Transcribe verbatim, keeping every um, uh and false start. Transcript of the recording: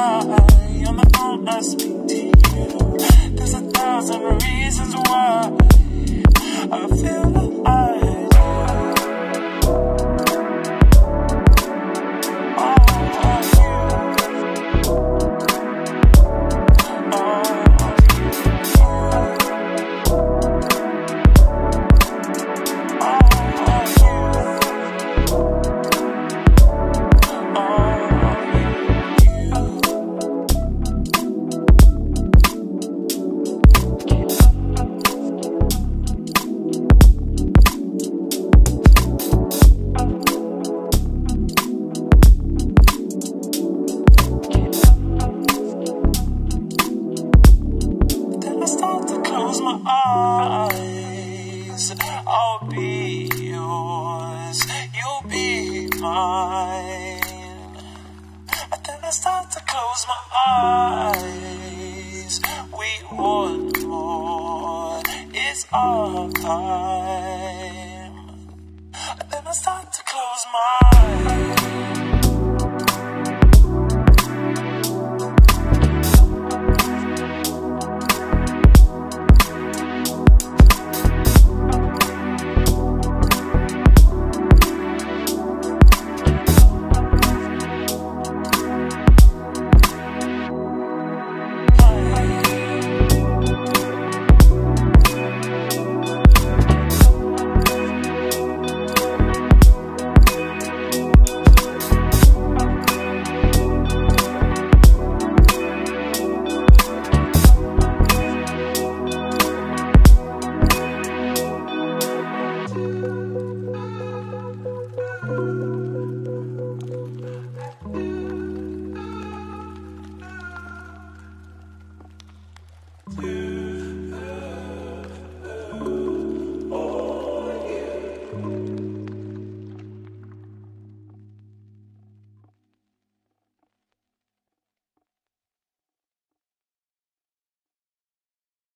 on the phone I speak to you. There's a thousand reasons why I feel like I do. I'll be yours, you'll be mine. And then I start to close my eyes. We want more, it's our time. And then I start to close my eyes. Yeah.